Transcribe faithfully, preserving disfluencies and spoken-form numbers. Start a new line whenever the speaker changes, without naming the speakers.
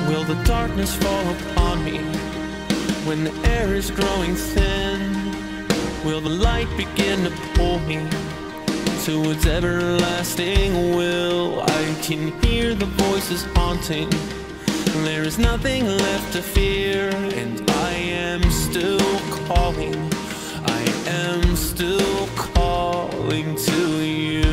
Will the darkness fall upon me when the air is growing thin? Will the light begin to pull me towards everlasting will? I can hear the voices haunting. There is nothing left to fear, and I am still calling. I am still calling to you.